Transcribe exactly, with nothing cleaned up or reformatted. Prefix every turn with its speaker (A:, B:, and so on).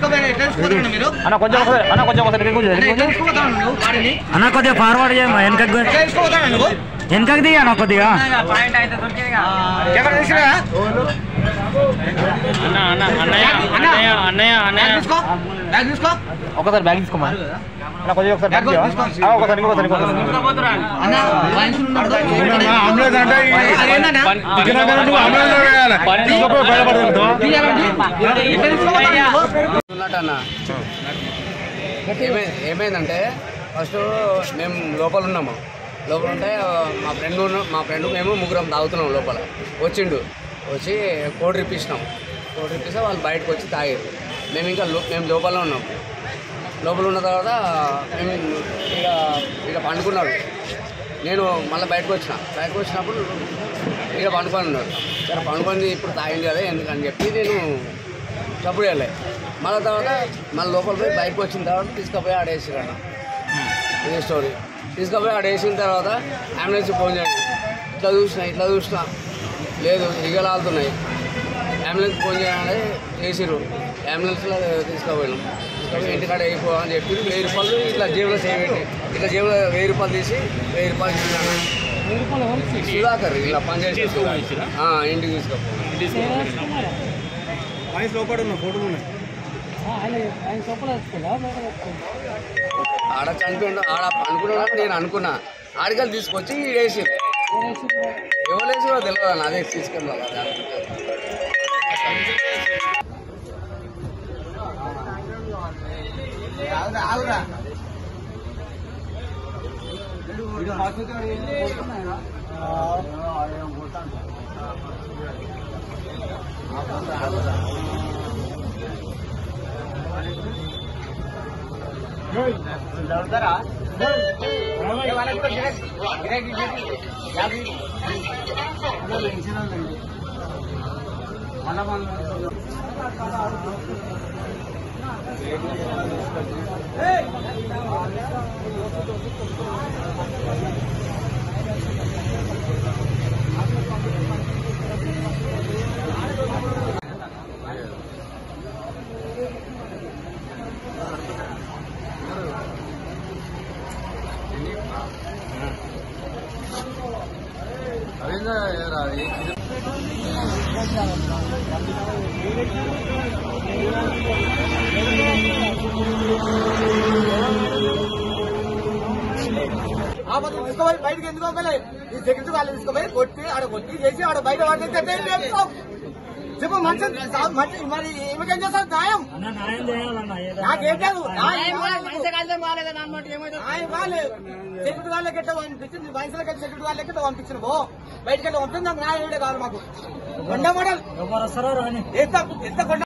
A: అన్న కొంచెం అన్న కొంచెం అన్న కొద్దిగా ఫార్వర్డ్ చేయమ్మా వెనకకు వెనకకు దిగా అన్న కొద్దిగా ఒకసారి బ్యాగ్ తీసుకోమా కొంచెం ఒకసారి ఒకసారి
B: ఏమైందంటే ఫస్ట్ మేము లోపల ఉన్నాము లోపల ఉంటే మా ఫ్రెండ్ మా ఫ్రెండ్ మేము ముగ్గురం తాగుతున్నాం లోపల వచ్చిండు వచ్చి కోడి రిప్పించినాం కోడి రిప్పిస్తే వాళ్ళు బయటకు వచ్చి తాగారు మేము ఇంకా మేము లోపల ఉన్నాం లోపల ఉన్న తర్వాత మేము ఇక ఇక పండుకున్నాడు నేను మళ్ళీ బయటకు వచ్చిన బయటకు వచ్చినప్పుడు ఇక పండుకొని ఉన్నాడు సరే పండుకొని ఇప్పుడు తాగింది కదా ఎందుకని చెప్పి నేను చప్పుడు వెళ్ళాయి మళ్ళీ తర్వాత మళ్ళీ లోపల పోయి బయటకు వచ్చిన తర్వాత తీసుకుపోయి ఆడేసిరన్న ఇదే స్టోరీ తీసుకుపోయి ఆడేసిన తర్వాత అంబులెన్స్ ఫోన్ చేయండి ఇట్లా చూసినా ఇట్లా చూసినా లేదు ఇగలాలుతున్నాయి అంబులెన్స్ ఫోన్ చేయాలి చేసిరు అంబులెన్స్లో తీసుకుపోయినాం తీసుకుపోయి ఇంటికాడ అయిపో అని చెప్పి వెయ్యి రూపాయలు ఇట్లా జేబులో సేవ్ పెట్టి ఇట్లా జేబులో వెయ్యి రూపాయలు తీసి వెయ్యి రూపాయలు సుధాకర్ ఇలా పనిచేసి ఇంటికి తీసుకుపోయి ఆడ చనిపోయిండు ఆడ అనుకున్నా నేను అనుకున్నా ఆడికల్ తీసుకొచ్చి వేసి ఎవరు వేసి తెలియదు అన్న అదే తీసుకెళ్ళా
C: తీసుకోవాలి బయటకి ఎందుకు పంపలే ఈ సెక్యూరిటీ వాళ్ళు తీసుకోపోయి కొట్టి ఆడ కొట్టి చేసి ఆడ బయట వాడితే చెప్పు మంచి మరి ఏమిటేం చేస్తారు న్యాయం నాకేం కాదు సెక్యూరిటీ వాళ్ళకి ఎట్లా పంపించింది వయసులకి సెక్యూరిటీ వాళ్ళకి ఎట్లా పంపించిన పో బయటకి వెళ్ళి పంపింది నాకు న్యాయం కాదు మాకు కొండ మోడల్ ఎంత కొండ